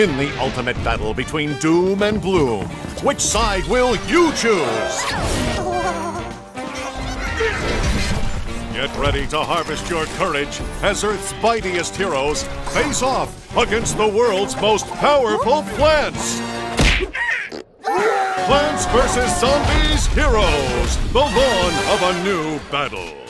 In the ultimate battle between doom and gloom, which side will you choose? Get ready to harvest your courage as Earth's mightiest heroes face off against the world's most powerful plants! Plants vs. Zombies Heroes, the dawn of a new battle.